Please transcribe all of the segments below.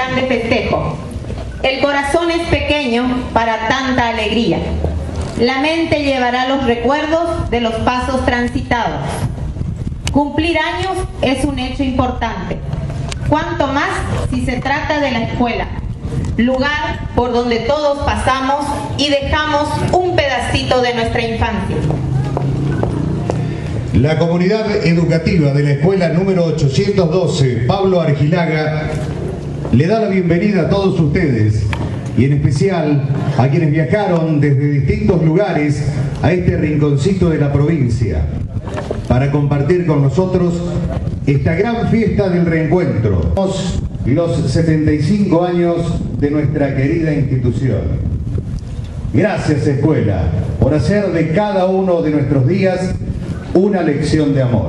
grande festejo. El corazón es pequeño para tanta alegría. La mente llevará los recuerdos de los pasos transitados. Cumplir años es un hecho importante, cuanto más si se trata de la escuela, lugar por donde todos pasamos y dejamos un pedacito de nuestra infancia. La comunidad educativa de la escuela número 812, Pablo Argilaga, le da la bienvenida a todos ustedes y en especial a quienes viajaron desde distintos lugares a este rinconcito de la provincia para compartir con nosotros esta gran fiesta del reencuentro, los 75 años de nuestra querida institución. Gracias, escuela, por hacer de cada uno de nuestros días una lección de amor.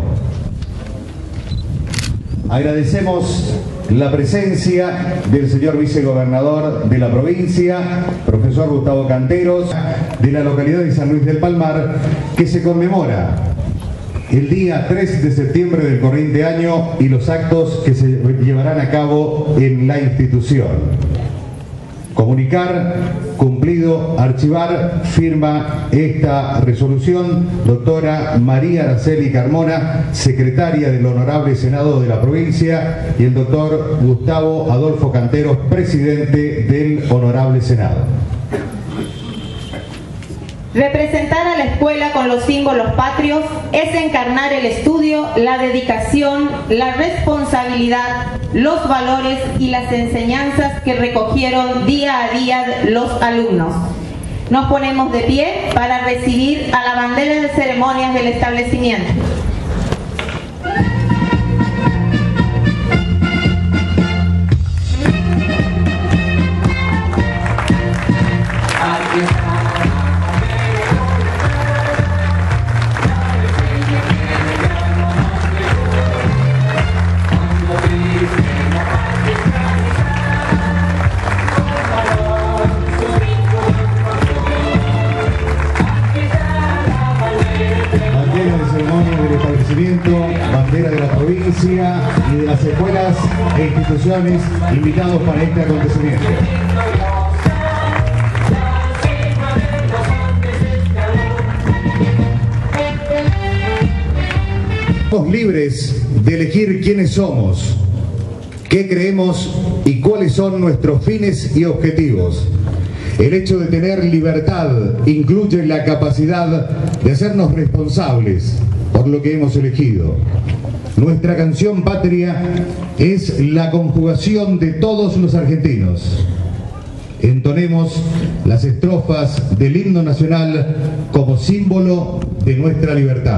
Agradecemos la presencia del señor vicegobernador de la provincia, profesor Gustavo Canteros, de la localidad de San Luis del Palmar, que se conmemora el día 3 de septiembre del corriente año y los actos que se llevarán a cabo en la institución. Comunicar, cumplido, archivar, firma esta resolución doctora María Araceli Carmona, secretaria del Honorable Senado de la provincia, y el doctor Gustavo Adolfo Canteros, presidente del Honorable Senado. Representar a la escuela con los símbolos patrios es encarnar el estudio, la dedicación, la responsabilidad, los valores y las enseñanzas que recogieron día a día los alumnos. Nos ponemos de pie para recibir a la bandera de ceremonias del establecimiento. Bandera de la provincia y de las escuelas e instituciones invitados para este acontecimiento. Somos libres de elegir quiénes somos, qué creemos y cuáles son nuestros fines y objetivos. El hecho de tener libertad incluye la capacidad de hacernos responsables por lo que hemos elegido. Nuestra canción patria es la conjugación de todos los argentinos. Entonemos las estrofas del himno nacional como símbolo de nuestra libertad.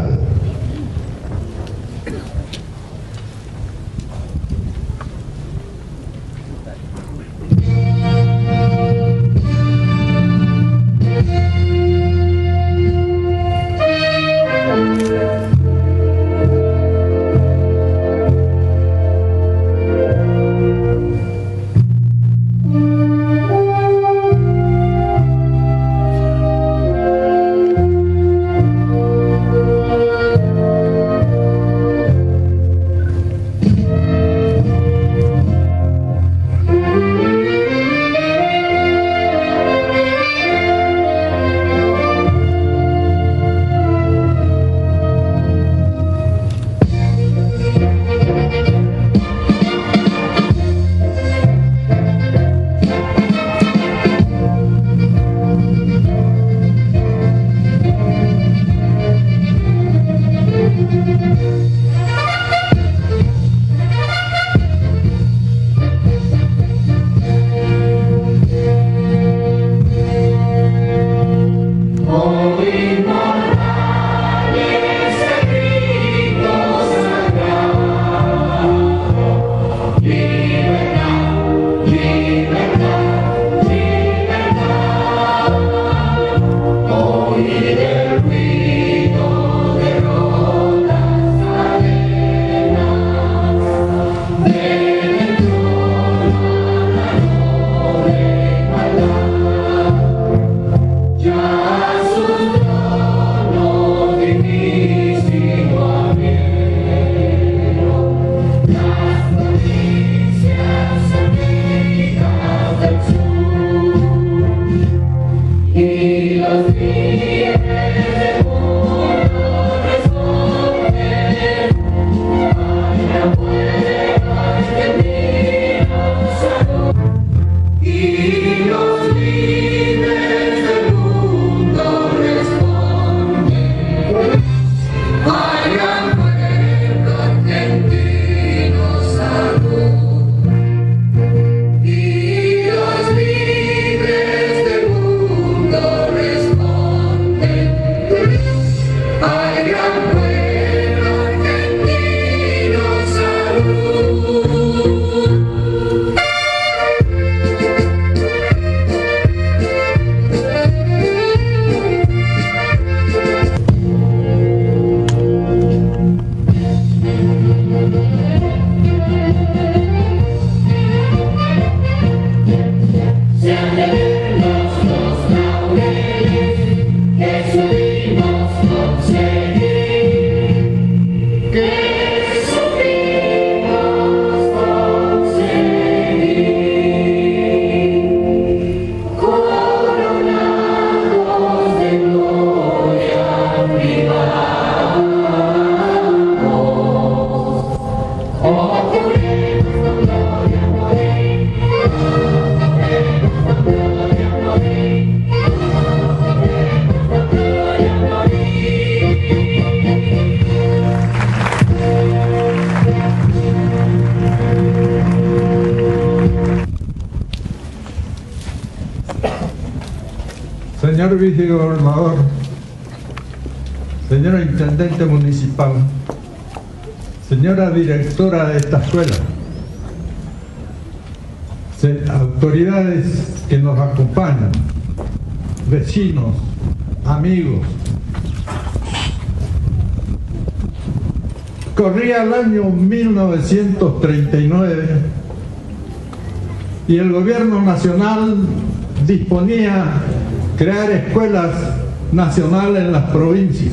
señor vicegobernador, señor intendente municipal, señora directora de esta escuela, autoridades que nos acompañan, vecinos, amigos. Corría el año 1939 y el gobierno nacional disponía crear escuelas nacionales en las provincias.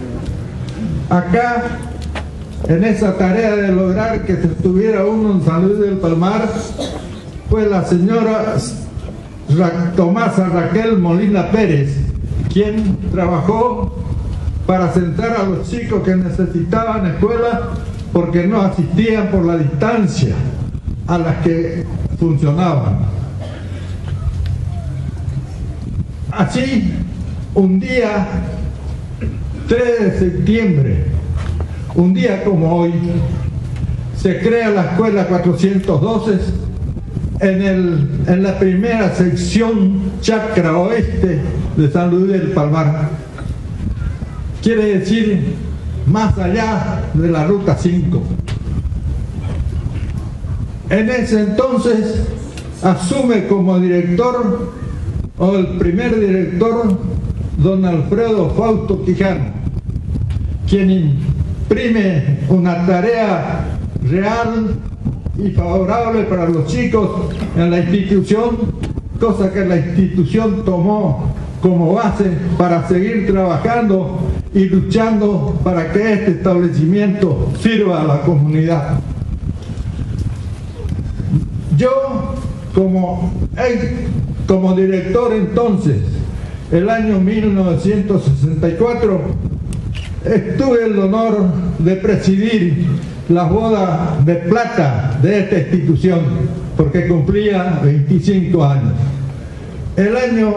Acá, en esa tarea de lograr que estuviera uno en San Luis del Palmar, fue la señora Tomasa Raquel Molina Pérez, quien trabajó para sentar a los chicos que necesitaban escuela porque no asistían por la distancia a las que funcionaban. Así, un día 3 de septiembre, un día como hoy, se crea la escuela 412 en la primera sección Chacra Oeste de San Luis del Palmar. Quiere decir más allá de la Ruta 5. En ese entonces asume como director, o el primer director, don Alfredo Fausto Quijano, quien imprime una tarea real y favorable para los chicos en la institución, cosa que la institución tomó como base para seguir trabajando y luchando para que este establecimiento sirva a la comunidad. Yo, como director entonces, el año 1964, tuve el honor de presidir la boda de plata de esta institución, porque cumplía 25 años. El año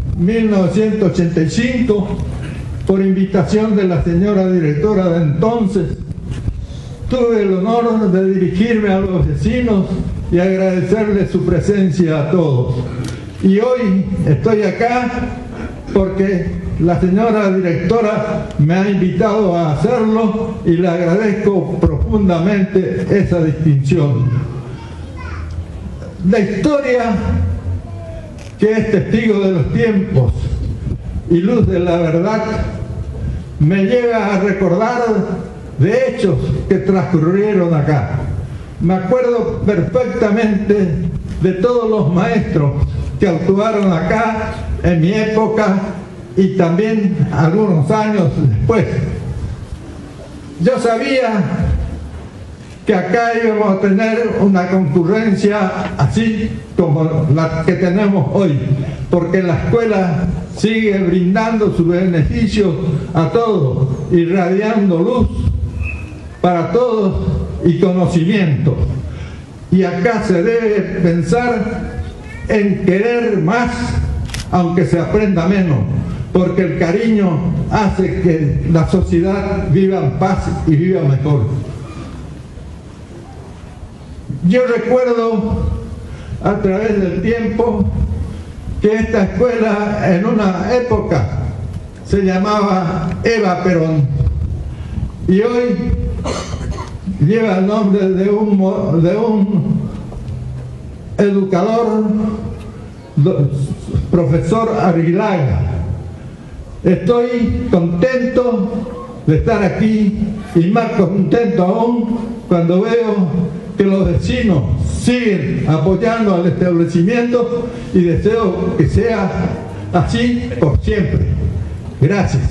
1985, por invitación de la señora directora de entonces, tuve el honor de dirigirme a los vecinos y agradecerles su presencia a todos. Y hoy estoy acá porque la señora directora me ha invitado a hacerlo y le agradezco profundamente esa distinción. La historia, que es testigo de los tiempos y luz de la verdad, me lleva a recordar de hechos que transcurrieron acá. Me acuerdo perfectamente de todos los maestros que actuaron acá en mi época y también algunos años después. Yo sabía que acá íbamos a tener una concurrencia así como la que tenemos hoy, porque la escuela sigue brindando sus beneficios a todos, irradiando luz para todos y conocimiento. Y acá se debe pensar en querer más, aunque se aprenda menos, porque el cariño hace que la sociedad viva en paz y viva mejor. Yo recuerdo a través del tiempo que esta escuela en una época se llamaba Eva Perón y hoy lleva el nombre de un educador, profesor Arrilaga. Estoy contento de estar aquí y más contento aún cuando veo que los vecinos siguen apoyando al establecimiento y deseo que sea así por siempre. Gracias.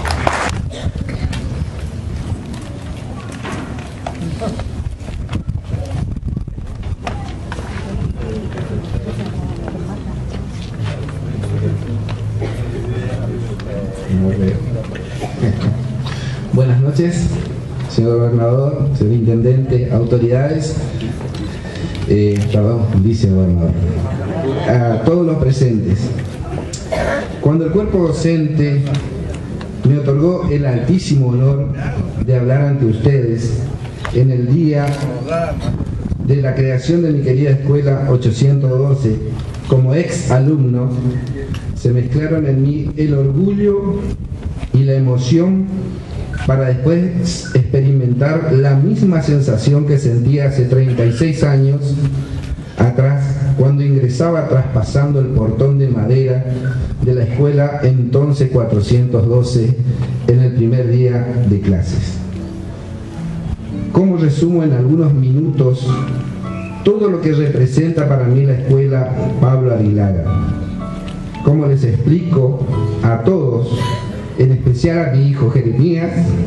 Buenas noches, señor gobernador, señor intendente, autoridades, vicegobernador, a todos los presentes. Cuando el cuerpo docente me otorgó el altísimo honor de hablar ante ustedes en el día de la creación de mi querida escuela 812 como ex alumno, se mezclaron en mí el orgullo y la emoción para después experimentar la misma sensación que sentía hace 36 años atrás, cuando ingresaba traspasando el portón de madera de la escuela entonces 412 en el primer día de clases. ¿Cómo resumo en algunos minutos todo lo que representa para mí la escuela Pablo Arrilaga? ¿Cómo les explico a todos, en especial a mi hijo Jeremías,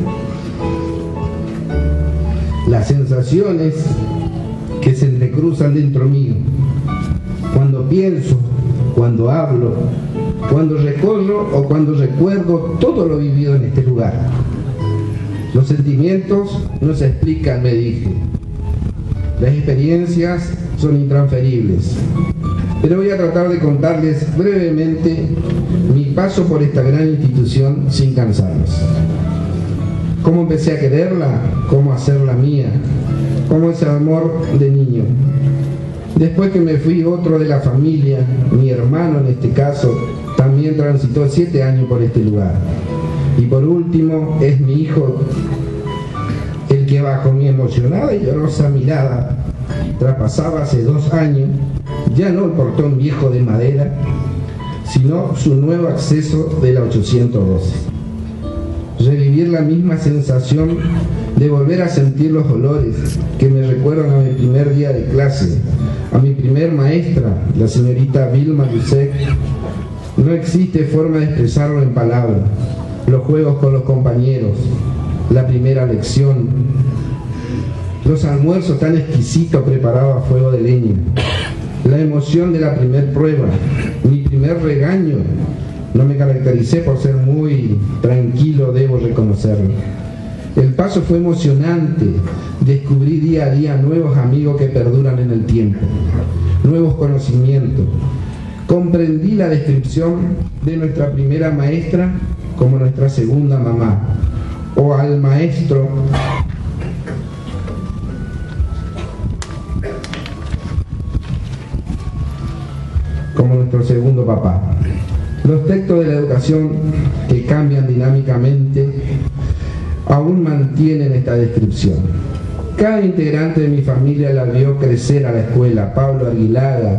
las sensaciones que se entrecruzan dentro mío cuando pienso, cuando hablo, cuando recorro o cuando recuerdo todo lo vivido en este lugar? Los sentimientos no se explican, me dije. Las experiencias son intransferibles. Pero voy a tratar de contarles brevemente mi paso por esta gran institución sin cansarlos. Cómo empecé a quererla, cómo hacerla mía, cómo ese amor de niño. Después que me fui, otro de la familia, mi hermano en este caso, también transitó 7 años por este lugar. Y por último, es mi hijo el que bajo mi emocionada y llorosa mirada traspasaba hace 2 años, ya no el portón viejo de madera, sino su nuevo acceso de la 812. Revivir la misma sensación de volver a sentir los olores que me recuerdan a mi primer día de clase, a mi primer maestra, la señorita Vilma Lucek. No existe forma de expresarlo en palabras. Los juegos con los compañeros, la primera lección, los almuerzos tan exquisitos preparados a fuego de leña, la emoción de la primer prueba, mi primer regaño. No me caractericé por ser muy tranquilo, debo reconocerlo. El paso fue emocionante, descubrí día a día nuevos amigos que perduran en el tiempo, nuevos conocimientos. Comprendí la descripción de nuestra primera maestra como nuestra segunda mamá, o al maestro como nuestro segundo papá. Los textos de la educación, que cambian dinámicamente, aún mantienen esta descripción. Cada integrante de mi familia la vio crecer a la escuela Pablo Arrilaga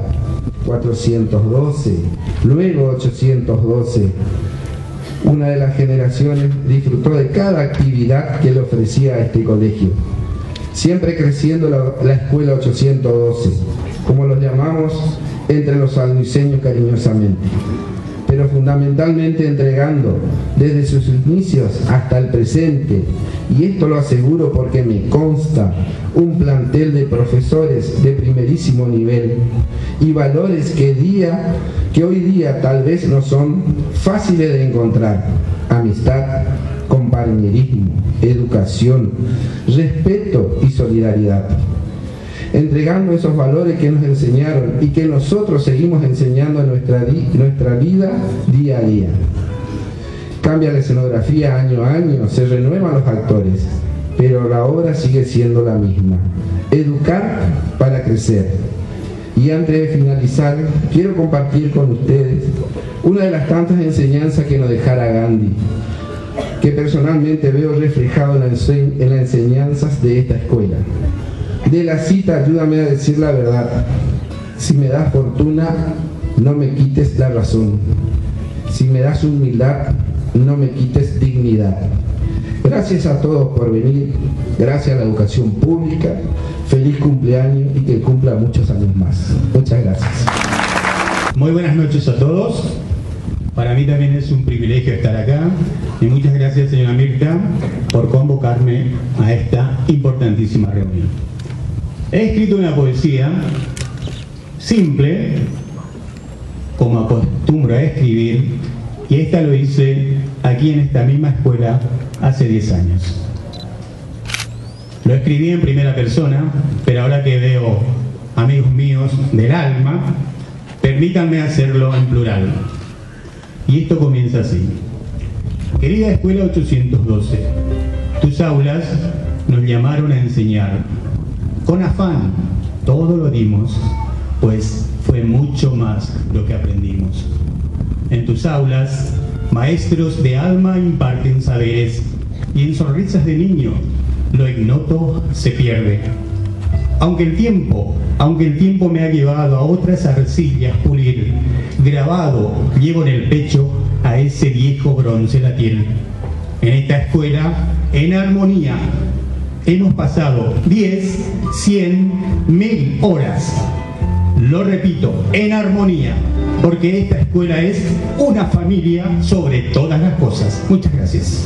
412, luego 812. Una de las generaciones disfrutó de cada actividad que le ofrecía a este colegio, siempre creciendo la escuela 812, como los llamamos entre los sanluiseños cariñosamente, pero fundamentalmente entregando desde sus inicios hasta el presente, y esto lo aseguro porque me consta, un plantel de profesores de primerísimo nivel y valores que hoy día tal vez no son fáciles de encontrar: amistad, compañerismo, educación, respeto y solidaridad. Entregando esos valores que nos enseñaron y que nosotros seguimos enseñando en nuestra vida día a día. Cambia la escenografía año a año, se renuevan los actores, pero la obra sigue siendo la misma: educar para crecer. Y antes de finalizar, quiero compartir con ustedes una de las tantas enseñanzas que nos dejara Gandhi, que personalmente veo reflejado en las enseñanzas de esta escuela. De la cita: ayúdame a decir la verdad. Si me das fortuna, no me quites la razón. Si me das humildad, no me quites dignidad. Gracias a todos por venir. Gracias a la educación pública. Feliz cumpleaños y que cumpla muchos años más. Muchas gracias. Muy buenas noches a todos. Para mí también es un privilegio estar acá. Y muchas gracias, señora Mirta, por convocarme a esta importantísima reunión. He escrito una poesía simple, como acostumbro a escribir, y esta lo hice aquí en esta misma escuela hace 10 años. Lo escribí en primera persona, pero ahora que veo amigos míos del alma, permítanme hacerlo en plural. Y esto comienza así: querida escuela 812, tus aulas nos llamaron a enseñar, con afán, todo lo dimos, pues fue mucho más lo que aprendimos. En tus aulas, maestros de alma imparten saberes, y en sonrisas de niño, lo ignoto se pierde. Aunque el tiempo me ha llevado a otras arcillas pulir, grabado llevo en el pecho a ese viejo bronce la piel. En esta escuela, en armonía, hemos pasado 10, 100, 1000 horas. Lo repito, en armonía, porque esta escuela es una familia sobre todas las cosas. Muchas gracias.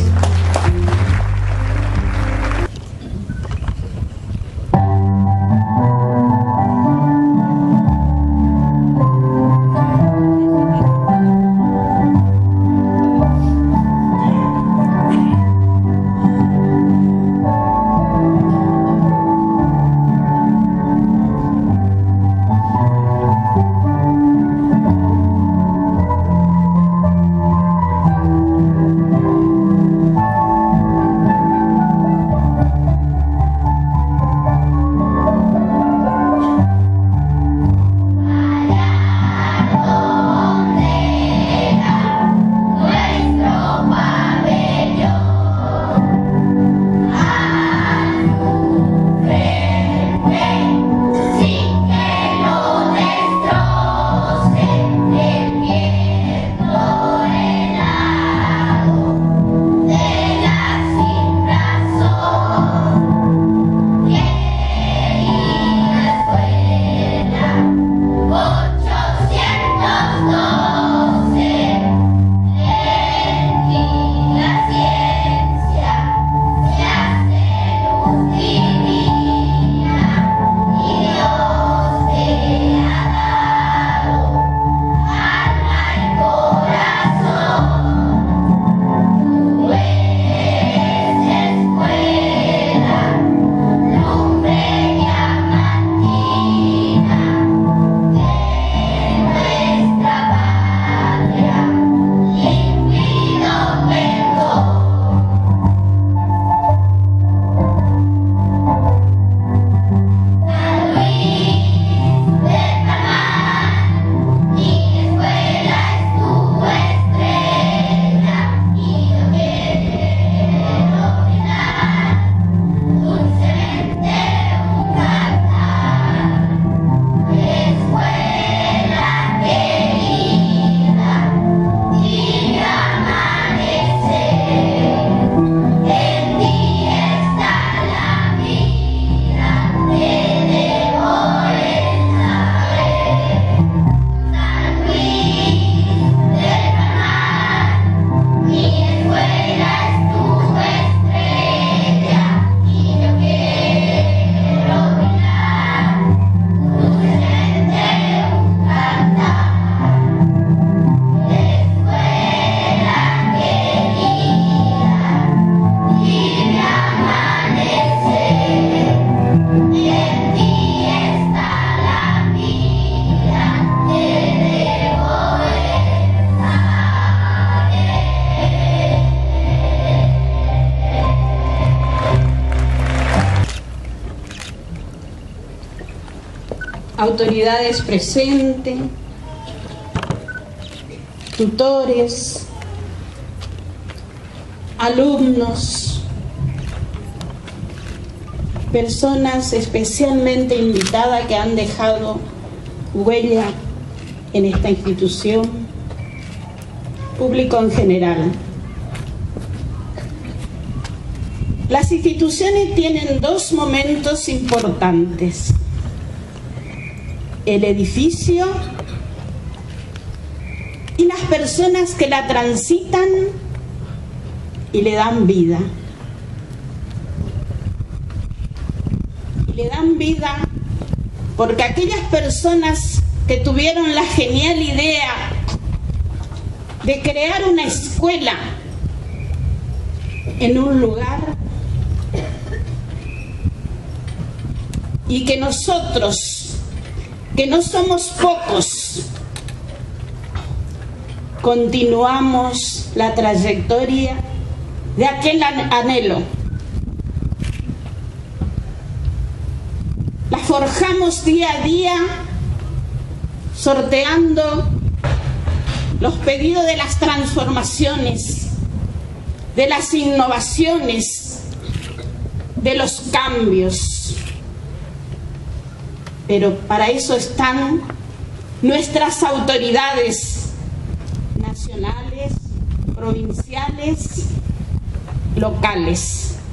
Autoridades presentes, tutores, alumnos, personas especialmente invitadas que han dejado huella en esta institución, público en general. Las instituciones tienen dos momentos importantes: el edificio y las personas que la transitan y le dan vida. Y le dan vida porque aquellas personas que tuvieron la genial idea de crear una escuela en un lugar, y que nosotros, que no somos pocos, continuamos la trayectoria de aquel anhelo. Las forjamos día a día, sorteando los pedidos de las transformaciones, de las innovaciones, de los cambios. Pero para eso están nuestras autoridades nacionales, provinciales, locales.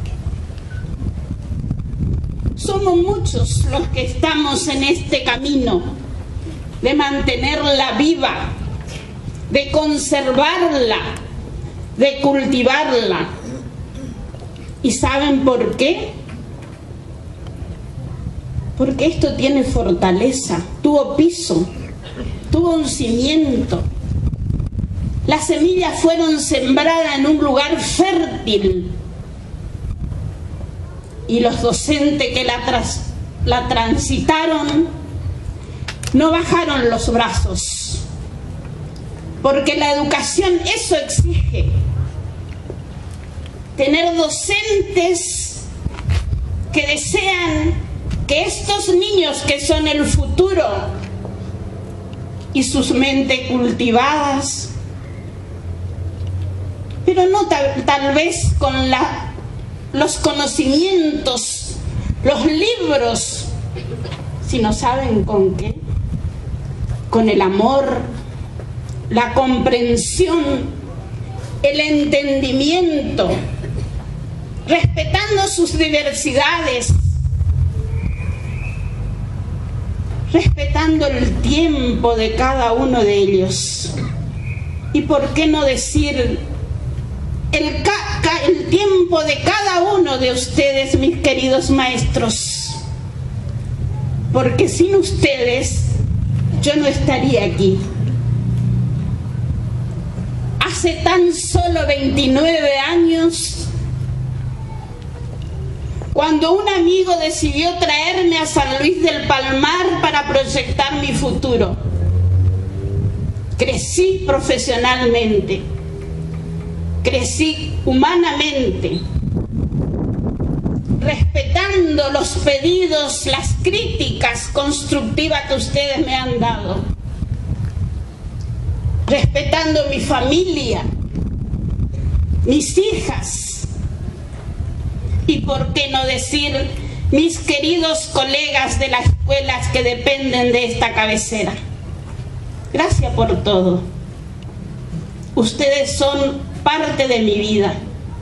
Somos muchos los que estamos en este camino de mantenerla viva, de conservarla, de cultivarla. ¿Y saben por qué? Porque esto tiene fortaleza, tuvo piso, tuvo un cimiento. Las semillas fueron sembradas en un lugar fértil y los docentes que la transitaron no bajaron los brazos, porque la educación eso exige. Tener docentes que desean que estos niños que son el futuro y sus mentes cultivadas, pero no tal vez con los conocimientos, los libros, sino ¿saben con qué? Con el amor, la comprensión, el entendimiento, respetando sus diversidades, respetando el tiempo de cada uno de ellos. Y por qué no decir el tiempo de cada uno de ustedes, mis queridos maestros, porque sin ustedes yo no estaría aquí. Hace tan solo 29 años, cuando un amigo decidió traerme a San Luis del Palmar para proyectar mi futuro, crecí profesionalmente, crecí humanamente, respetando los pedidos, las críticas constructivas que ustedes me han dado, respetando mi familia, mis hijas, y por qué no decir mis queridos colegas de las escuelas que dependen de esta cabecera. Gracias por todo. Ustedes son parte de mi vida.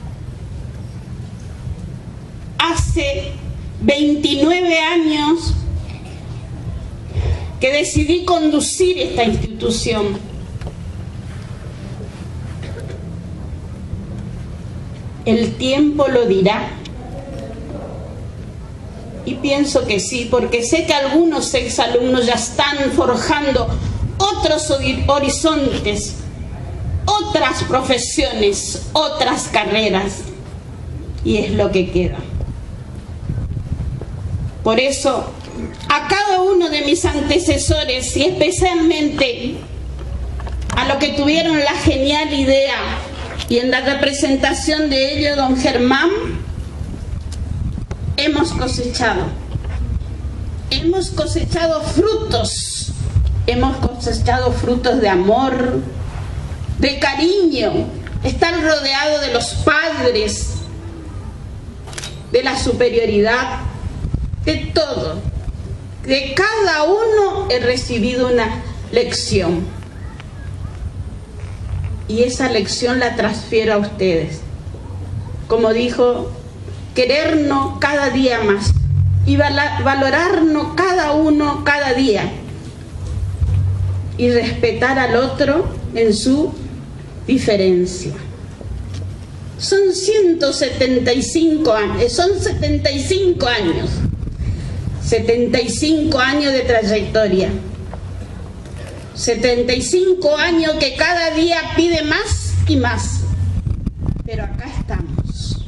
Hace 29 años que decidí conducir esta institución. El tiempo lo dirá. Y pienso que sí, porque sé que algunos exalumnos ya están forjando otros horizontes, otras profesiones, otras carreras, y es lo que queda. Por eso, a cada uno de mis antecesores, y especialmente a los que tuvieron la genial idea, y en la representación de ello, don Germán, hemos cosechado frutos, hemos cosechado frutos de amor, de cariño, estar rodeado de los padres, de la superioridad, de todo. De cada uno he recibido una lección, y esa lección la transfiero a ustedes. Como dijo, querernos cada día más y valorarnos cada uno cada día, y respetar al otro en su diferencia. Son 75 años, son 75 años, 75 años de trayectoria, 75 años que cada día pide más y más, pero acá estamos.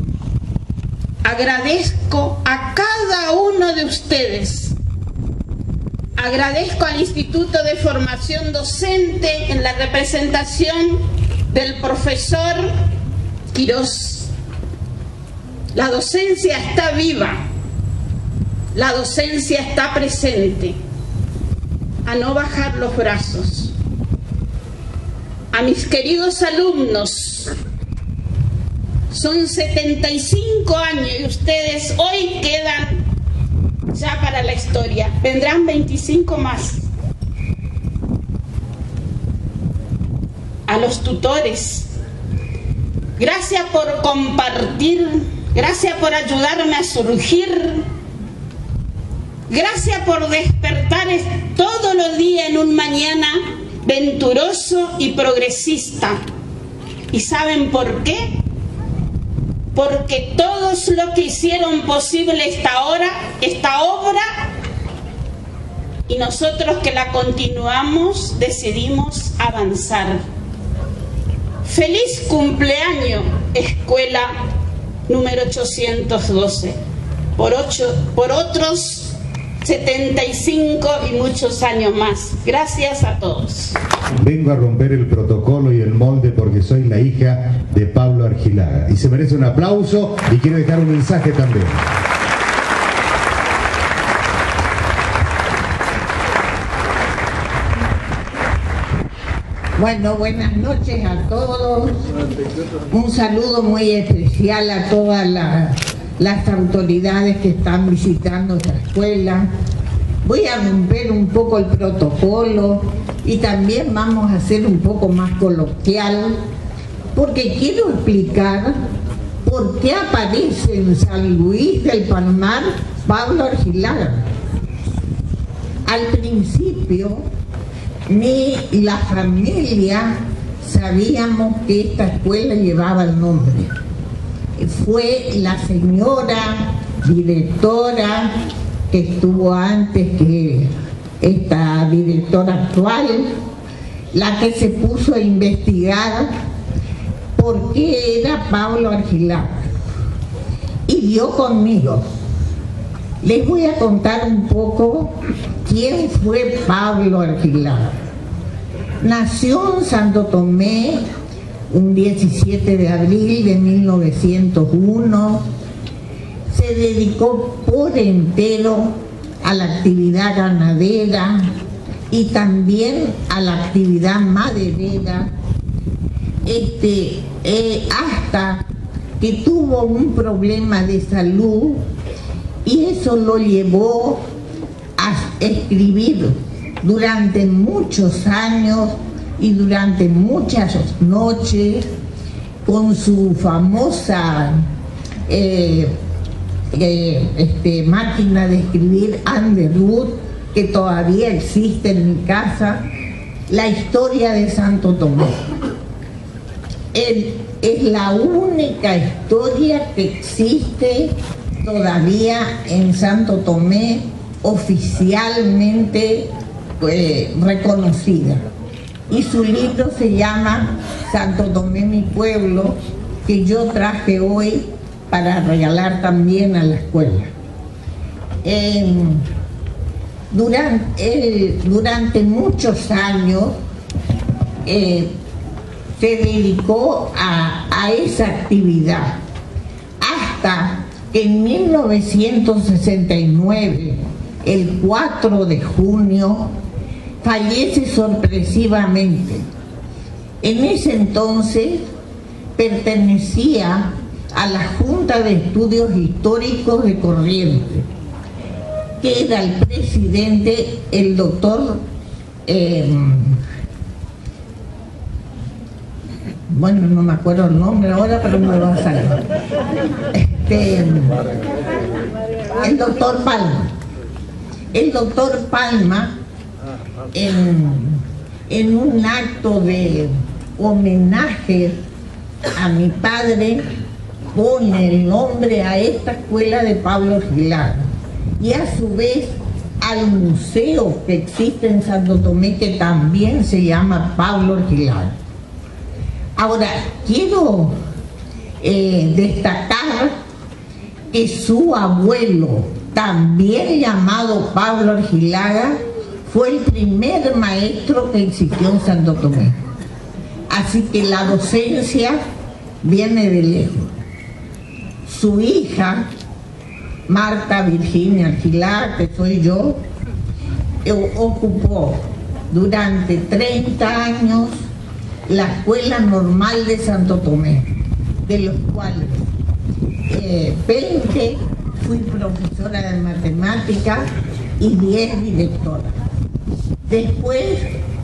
Agradezco a cada uno de ustedes, agradezco al Instituto de Formación Docente en la representación del profesor Quirós. La docencia está viva, la docencia está presente, a no bajar los brazos. A mis queridos alumnos, son 75 años y ustedes hoy quedan ya para la historia. Vendrán 25 más. A los tutores, gracias por compartir, gracias por ayudarme a surgir, gracias por despertar todos los días en un mañana venturoso y progresista. ¿Y saben por qué? Porque todos los que hicieron posible esta obra, y nosotros que la continuamos, decidimos avanzar. Feliz cumpleaños, escuela número 812, por otros 75 y muchos años más. Gracias a todos. Vengo a romper el protocolo y el molde porque soy la hija de Pablo Argilaga y se merece un aplauso y quiero dejar un mensaje también. Bueno, buenas noches a todos. Un saludo muy especial a todas las autoridades que están visitando esta escuela. Voy a romper un poco el protocolo y también vamos a hacer un poco más coloquial, porque quiero explicar por qué aparece en San Luis del Palmar Pablo Argilaga. Al principio, ni la familia sabíamos que esta escuela llevaba el nombre. Fue la señora directora que estuvo antes que esta directora actual la que se puso a investigar por qué era Pablo Argilaga y dio conmigo. Les voy a contar un poco quién fue Pablo Argilaga. Nació en Santo Tomé un 17 de abril de 1901. Se dedicó por entero a la actividad ganadera y también a la actividad maderera, hasta que tuvo un problema de salud y eso lo llevó a escribir durante muchos años y durante muchas noches con su famosa máquina de escribir Underwood, que todavía existe en mi casa, la historia de Santo Tomé. Es la única historia que existe todavía en Santo Tomé oficialmente reconocida. Y su libro se llama Santo Tomé, mi pueblo, que yo traje hoy para regalar también a la escuela. Durante muchos años se dedicó a esa actividad, hasta que en 1969, el 4 de junio, fallece sorpresivamente. En ese entonces pertenecía a la Junta de Estudios Históricos de Corrientes, que era el presidente, el doctor, bueno, no me acuerdo el nombre ahora, pero me va a salir, el doctor Palma. El doctor Palma, en un acto de homenaje a mi padre, pone el nombre a esta escuela de Pablo Argilaga y a su vez al museo que existe en Santo Tomé, que también se llama Pablo Argilaga. Ahora, quiero destacar que su abuelo, también llamado Pablo Argilaga, fue el primer maestro que existió en Santo Tomé. Así que la docencia viene de lejos. Su hija, Marta Virginia Aguilar, que soy yo, ocupó durante 30 años la Escuela Normal de Santo Tomé, de los cuales 20 fui profesora de matemáticas y 10 directora. Después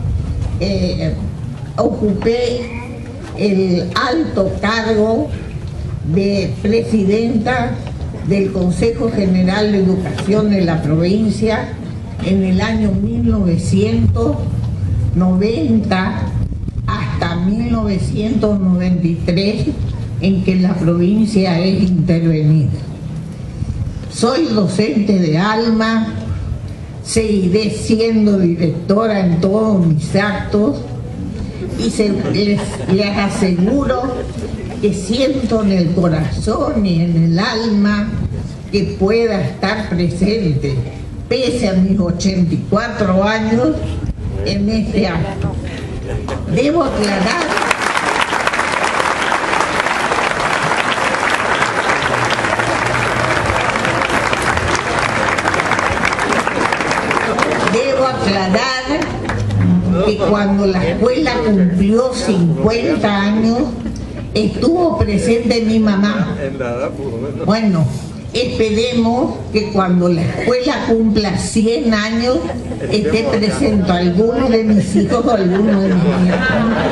ocupé el alto cargo de presidenta del Consejo General de Educación de la provincia en el año 1990 hasta 1993, en que la provincia es intervenida. Soy docente de alma, seguiré siendo directora en todos mis actos y les aseguro que siento en el corazón y en el alma que pueda estar presente, pese a mis 84 años, en este acto. Debo aclarar que cuando la escuela cumplió 50 años, estuvo presente mi mamá. Bueno, esperemos que cuando la escuela cumpla 100 años, esté presente alguno de mis hijos o alguno de mis nietos.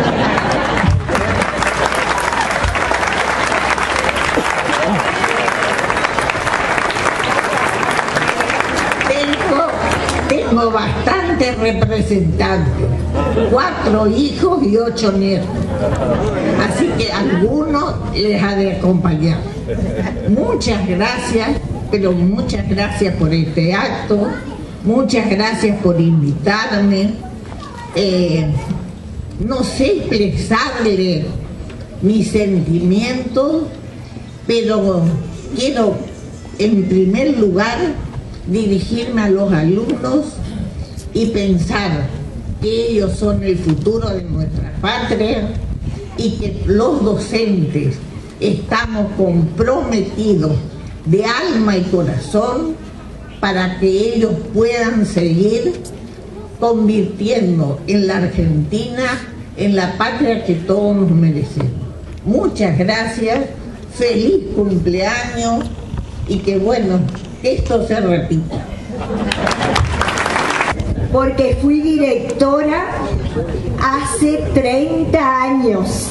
Tengo bastantes representantes, 4 hijos y 8 nietos, así que algunos les ha de acompañar. Muchas gracias, pero muchas gracias por este acto, muchas gracias por invitarme. No sé expresarle mis sentimientos, pero quiero en primer lugar dirigirme a los alumnos y pensar que ellos son el futuro de nuestra patria y que los docentes estamos comprometidos de alma y corazón para que ellos puedan seguir convirtiendo en la Argentina en la patria que todos nos merecemos. Muchas gracias, feliz cumpleaños y que bueno, esto se repita. Porque fui directora hace 30 años.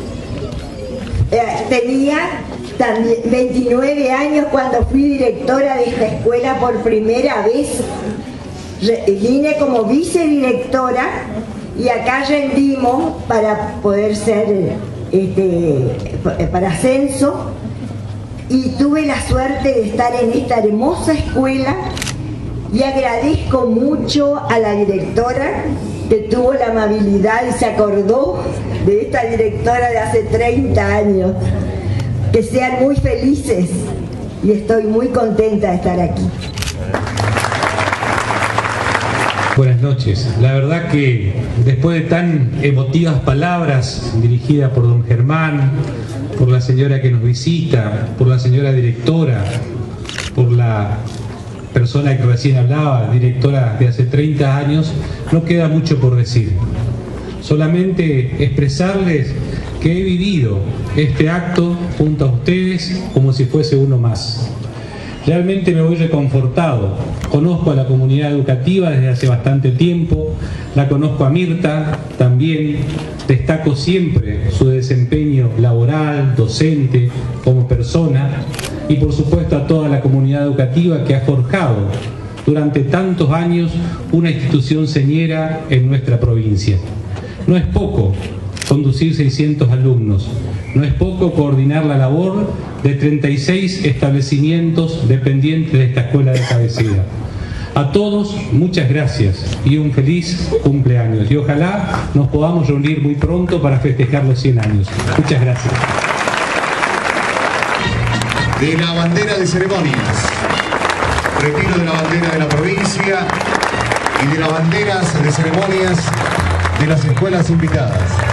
Tenía 29 años cuando fui directora de esta escuela por primera vez. Vine como vicedirectora y acá rendimos para poder ser para ascenso. Y tuve la suerte de estar en esta hermosa escuela y agradezco mucho a la directora que tuvo la amabilidad y se acordó de esta directora de hace 30 años. Que sean muy felices y estoy muy contenta de estar aquí. Buenas noches. La verdad que después de tan emotivas palabras dirigidas por don Germán, por la señora que nos visita, por la señora directora, por la persona que recién hablaba, directora de hace 30 años, no queda mucho por decir. Solamente expresarles que he vivido este acto junto a ustedes como si fuese uno más. Realmente me voy reconfortado. Conozco a la comunidad educativa desde hace bastante tiempo, la conozco a Mirta también, destaco siempre su desempeño laboral, docente, como persona, y por supuesto a toda la comunidad educativa que ha forjado durante tantos años una institución señera en nuestra provincia. No es poco conducir 600 alumnos, no es poco coordinar la labor de 36 establecimientos dependientes de esta escuela de cabecera. A todos, muchas gracias y un feliz cumpleaños. Y ojalá nos podamos reunir muy pronto para festejar los 100 años. Muchas gracias. De la bandera de ceremonias, retiro de la bandera de la provincia y de las banderas de ceremonias de las escuelas invitadas.